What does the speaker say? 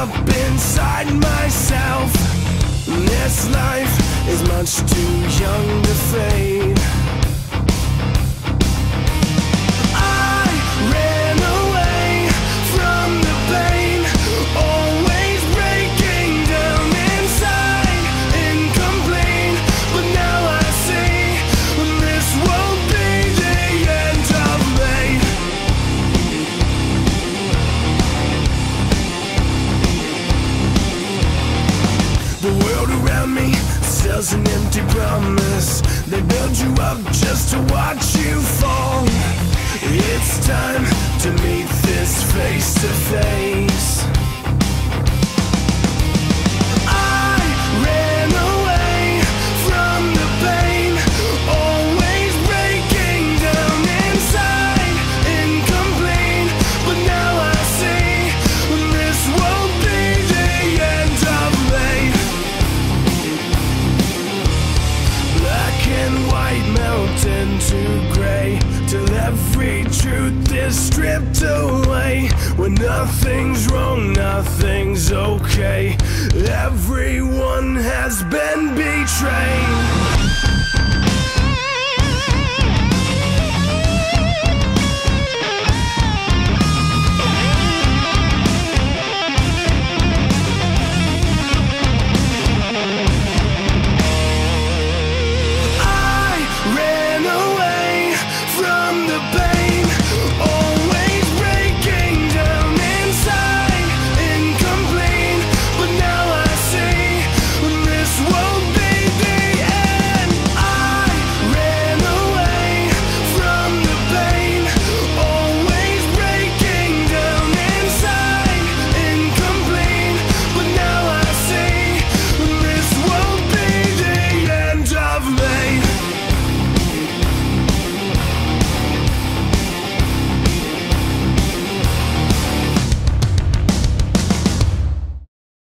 up inside myself. This life is much too young to fade. I ran away from the pain, always breaking down inside, incomplete. But now I see this won't be the end of me. The world around me sells an empty promise. They build you up just to watch you fall. It's time to meet this face to face. I ran away from the pain, always breaking down inside, incomplete. But now I see this won't be the end of me. Black and white melt into gray, till every truth is stripped away. When nothing's wrong, nothing's okay. Everyone has been betrayed.